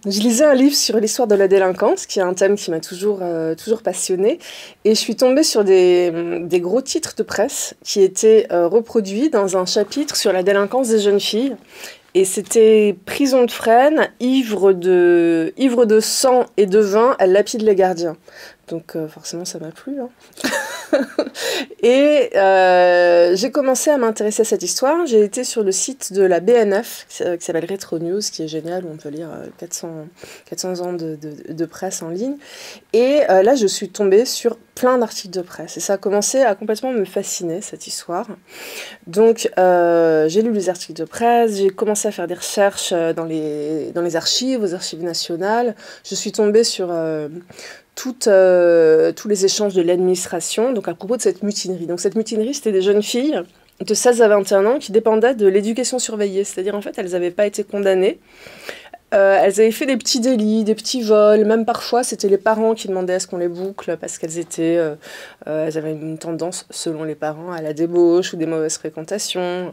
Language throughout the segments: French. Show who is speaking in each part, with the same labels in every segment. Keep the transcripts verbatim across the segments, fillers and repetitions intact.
Speaker 1: Je lisais un livre sur l'histoire de la délinquance, qui est un thème qui m'a toujours, euh, toujours passionnée, et je suis tombée sur des, des gros titres de presse qui étaient euh, reproduits dans un chapitre sur la délinquance des jeunes filles. Et c'était prison de Fresnes, ivre de, ivre de sang et de vin, elle lapide les gardiens. Donc euh, forcément ça m'a plu. Hein. Et euh, j'ai commencé à m'intéresser à cette histoire. J'ai été sur le site de la B N F, qui s'appelle Retro News, qui est génial, où on peut lire quatre cents, quatre cents ans de, de, de presse en ligne. Et euh, là, je suis tombée sur plein d'articles de presse. Et ça a commencé à complètement me fasciner, cette histoire. Donc, euh, j'ai lu les articles de presse, j'ai commencé à faire des recherches dans les, dans les archives, aux archives nationales. Je suis tombée sur... Euh, Toutes, euh, tous les échanges de l'administration, donc à propos de cette mutinerie. Donc cette mutinerie, c'était des jeunes filles de seize à vingt et un ans qui dépendaient de l'éducation surveillée, c'est-à-dire en fait, elles n'avaient pas été condamnées, euh, elles avaient fait des petits délits, des petits vols, même parfois, c'était les parents qui demandaient à ce qu'on les boucle parce qu'elles étaient, euh, euh, elles avaient une tendance, selon les parents, à la débauche ou des mauvaises fréquentations.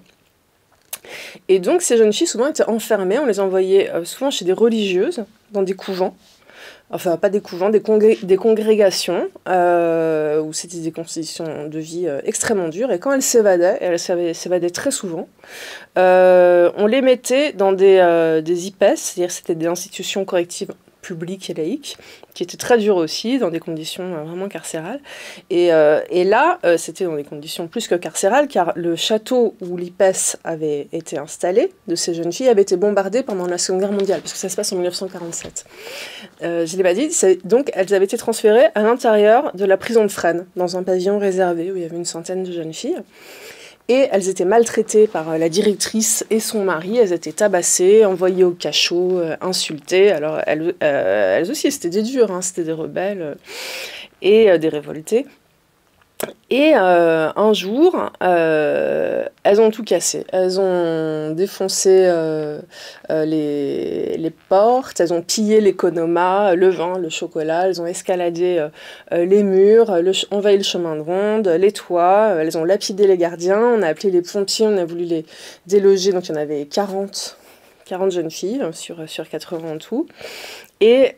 Speaker 1: Et donc ces jeunes filles, souvent, étaient enfermées, on les envoyait euh, souvent chez des religieuses, dans des couvents, enfin pas des couvents, des, congré des congrégations, euh, où c'était des conditions de vie euh, extrêmement dures, et quand elles s'évadaient, et elles s'évadaient très souvent, euh, on les mettait dans des, euh, des I P E S, c'est-à-dire c'était des institutions correctives publiques et laïques, qui étaient très dures aussi, dans des conditions euh, vraiment carcérales. Et, euh, et là, euh, c'était dans des conditions plus que carcérales, car le château où l'I P E S avait été installé, de ces jeunes filles, avait été bombardé pendant la Seconde Guerre mondiale, parce que ça se passe en mille neuf cent quarante-sept. Euh, je ne l'ai pas dit, donc elles avaient été transférées à l'intérieur de la prison de Fresnes, dans un pavillon réservé, où il y avait une centaine de jeunes filles. Et elles étaient maltraitées par la directrice et son mari, elles étaient tabassées, envoyées au cachot, euh, insultées. Alors elles, euh, elles aussi, c'était des dures, hein, c'était des rebelles euh, et euh, des révoltés. Et euh, un jour, euh, elles ont tout cassé. Elles ont défoncé euh, euh, les, les portes, elles ont pillé l'économat, le vin, le chocolat, elles ont escaladé euh, les murs, le, envahi le chemin de ronde, les toits, elles ont lapidé les gardiens, on a appelé les pompiers, on a voulu les déloger, donc il y en avait quarante, quarante jeunes filles sur, sur quatre-vingts en tout. Et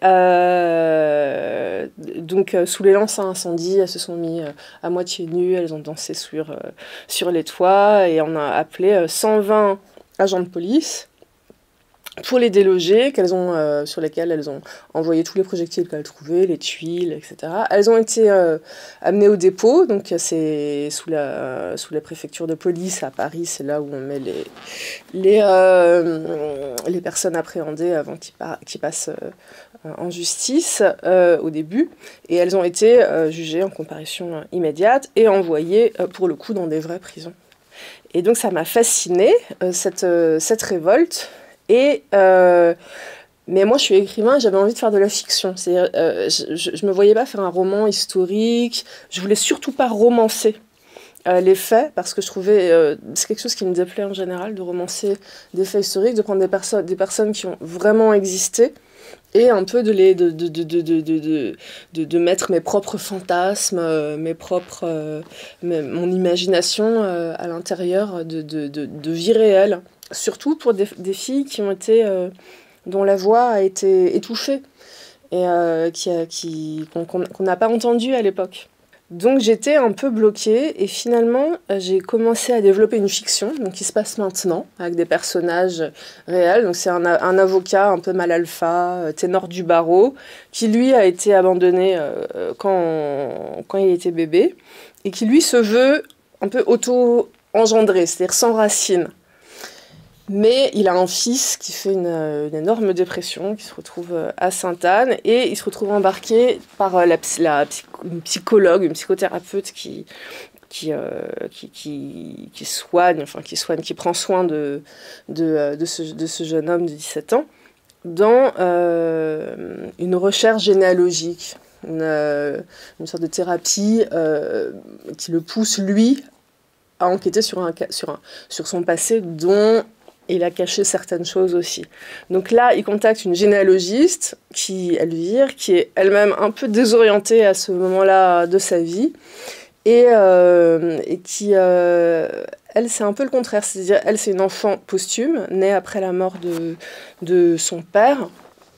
Speaker 1: euh, donc, euh, sous les lances à incendie, elles se sont mises euh, à moitié nues, elles ont dansé sur, euh, sur les toits, et on a appelé euh, cent vingt agents de police pour les déloger, qu'elles ont, euh, sur lesquels elles ont envoyé tous les projectiles qu'elles trouvaient, les tuiles, et cetera. Elles ont été euh, amenées au dépôt, donc c'est sous la, sous la préfecture de police à Paris, c'est là où on met les, les, euh, les personnes appréhendées avant qu'ils qu'ils passent euh, en justice euh, au début. Et elles ont été euh, jugées en comparution immédiate et envoyées euh, pour le coup dans des vraies prisons. Et donc ça m'a fascinée, euh, cette, euh, cette révolte. Et euh, mais moi, je suis écrivain, j'avais envie de faire de la fiction. Euh, je ne me voyais pas faire un roman historique. Je voulais surtout pas romancer euh, les faits, parce que je trouvais... Euh, c'est quelque chose qui me déplaît en général, de romancer des faits historiques, de prendre des, perso des personnes qui ont vraiment existé, et un peu de, les, de, de, de, de, de, de, de, de mettre mes propres fantasmes, euh, mes propres, euh, mes, mon imagination euh, à l'intérieur de, de, de, de vie réelle. Surtout pour des, des filles qui ont été, euh, dont la voix a été étouffée et euh, qui a, qui, qu'on qu'on n'a pas entendu à l'époque. Donc j'étais un peu bloquée, et finalement j'ai commencé à développer une fiction, donc qui se passe maintenant, avec des personnages réels. Donc c'est un, un avocat un peu mal alpha, ténor du barreau, qui lui a été abandonné euh, quand, quand il était bébé, et qui lui se veut un peu auto-engendré, c'est-à-dire sans racines. Mais il a un fils qui fait une, une énorme dépression, qui se retrouve à Sainte-Anne, et il se retrouve embarqué par la, la une psychologue, une psychothérapeute qui, qui, euh, qui, qui, qui soigne, enfin qui soigne, qui prend soin de, de, de, ce, de ce jeune homme de dix-sept ans, dans euh, une recherche généalogique, une, une sorte de thérapie euh, qui le pousse, lui, à enquêter sur, un, sur, un, sur son passé, dont il a caché certaines choses aussi. Donc là, il contacte une généalogiste, qui, Elvire, qui est elle-même un peu désorientée à ce moment-là de sa vie, et, euh, et qui, euh, elle, c'est un peu le contraire. C'est-à-dire, elle, c'est une enfant posthume, née après la mort de, de son père,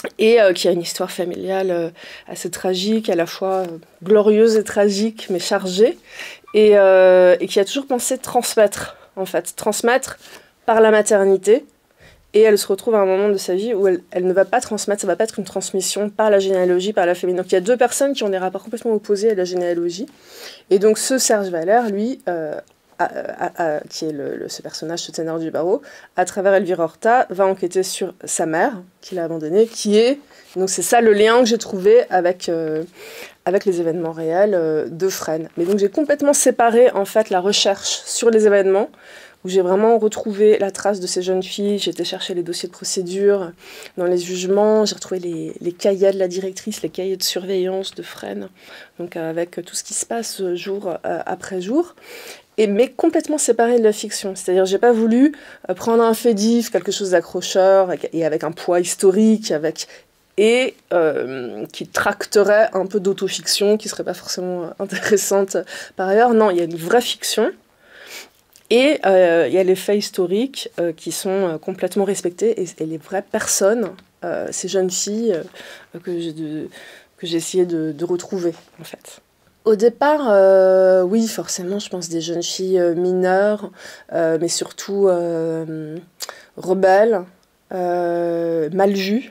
Speaker 1: et euh, qui a une histoire familiale euh, assez tragique, à la fois euh, glorieuse et tragique, mais chargée, et, euh, et qui a toujours pensé transmettre, en fait, transmettre par la maternité. Et elle se retrouve à un moment de sa vie où elle, elle ne va pas transmettre, ça ne va pas être une transmission par la généalogie, par la famille. Donc il y a deux personnes qui ont des rapports complètement opposés à la généalogie. Et donc ce Serge Valère, lui, euh, a, a, a, qui est le, le, ce personnage, ce ténor du barreau, à travers Elvire Horta, va enquêter sur sa mère, qu'il a abandonnée, qui est... Donc c'est ça le lien que j'ai trouvé avec, euh, avec les événements réels euh, de Fresnes. Mais donc j'ai complètement séparé en fait la recherche sur les événements, où j'ai vraiment retrouvé la trace de ces jeunes filles. J'ai été chercher les dossiers de procédure dans les jugements, j'ai retrouvé les, les cahiers de la directrice, les cahiers de surveillance de Fresnes, donc avec tout ce qui se passe jour euh, après jour, et, mais complètement séparé de la fiction. C'est-à-dire j'ai pas voulu euh, prendre un fait diff, quelque chose d'accrocheur, et avec un poids historique, avec... et euh, qui tracterait un peu d'autofiction, qui serait pas forcément intéressante par ailleurs. Non, il y a une vraie fiction. Et euh, il y a les faits historiques euh, qui sont euh, complètement respectés, et, et les vraies personnes, euh, ces jeunes filles euh, que j'ai de, que j'ai essayé de, de retrouver, en fait. Au départ, euh, oui, forcément, je pense des jeunes filles euh, mineures, euh, mais surtout euh, rebelles, euh, mal vues,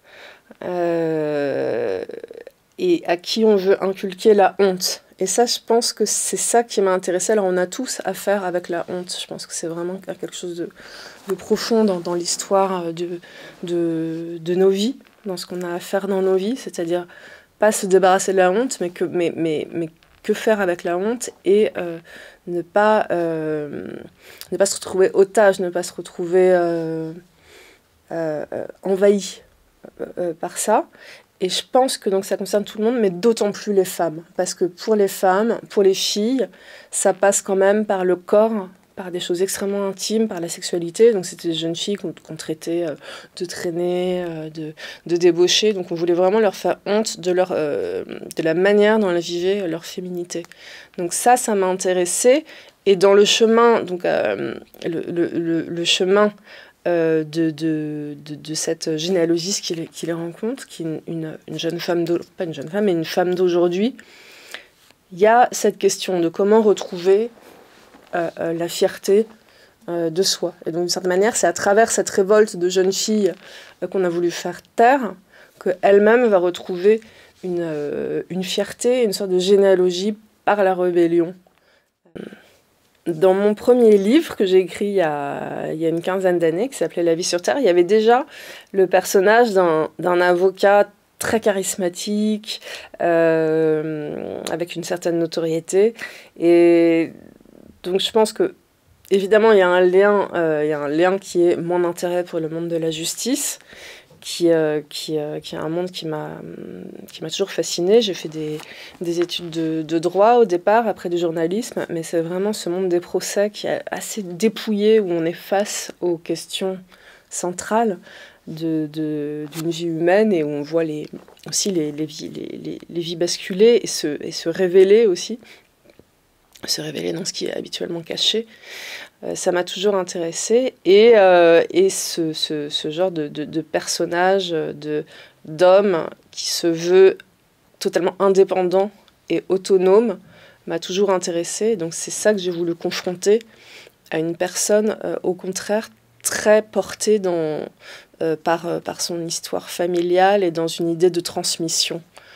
Speaker 1: euh, et à qui on veut inculquer la honte. Et ça, je pense que c'est ça qui m'a intéressée. Alors, on a tous à faire avec la honte. Je pense que c'est vraiment quelque chose de, de profond dans, dans l'histoire de, de, de nos vies, dans ce qu'on a à faire dans nos vies. C'est-à-dire, pas se débarrasser de la honte, mais que, mais, mais, mais que faire avec la honte et euh, ne, pas, euh, ne pas se retrouver otage, ne pas se retrouver euh, euh, envahi euh, par ça. Et je pense que donc ça concerne tout le monde, mais d'autant plus les femmes. Parce que pour les femmes, pour les filles, ça passe quand même par le corps, par des choses extrêmement intimes, par la sexualité. Donc c'était des jeunes filles qu'on qu'on traitait euh, de traînées, euh, de, de débauchées. Donc on voulait vraiment leur faire honte de, leur, euh, de la manière dont elles vivaient leur féminité. Donc ça, ça m'a intéressée. Et dans le chemin, donc euh, le, le, le, le chemin... Euh, de, de, de, de cette généalogiste qui les, qui les rencontre, qui est une, une jeune femme, pas une jeune femme, mais une femme d'aujourd'hui, il y a cette question de comment retrouver euh, euh, la fierté euh, de soi. Et donc, d'une certaine manière, c'est à travers cette révolte de jeunes filles euh, qu'on a voulu faire taire qu'elle-même va retrouver une, euh, une fierté, une sorte de généalogie par la rébellion. Dans mon premier livre que j'ai écrit il y a, il y a une quinzaine d'années, qui s'appelait La vie sur Terre, il y avait déjà le personnage d'un, d'un avocat très charismatique, euh, avec une certaine notoriété. Et donc je pense que, évidemment, il y a un lien, euh, il y a un lien qui est mon intérêt pour le monde de la justice, qui, euh, qui, euh, qui est un monde qui m'a, qui m'a toujours fascinée. J'ai fait des, des études de, de droit au départ, après du journalisme, mais c'est vraiment ce monde des procès qui est assez dépouillé, où on est face aux questions centrales de, de, d'une vie humaine, et où on voit les, aussi les, les, vies, les, les, les vies basculer et se, et se révéler aussi, se révéler dans ce qui est habituellement caché. Euh, ça m'a toujours intéressée, et, euh, et ce, ce, ce genre de, de, de personnage, de, d'homme qui se veut totalement indépendant et autonome m'a toujours intéressée. Donc c'est ça que j'ai voulu confronter à une personne, euh, au contraire, très portée dans, euh, par, par son histoire familiale et dans une idée de transmission.